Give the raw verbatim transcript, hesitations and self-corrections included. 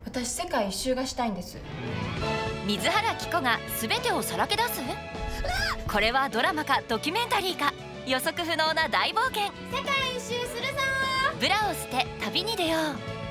私世界一周がしたいんです。 水原希子が全てをさらけ出す？これはドラマかドキュメンタリーか、予測不能な大冒険。 世界一周するぞー。 ブラを捨て旅に出よう。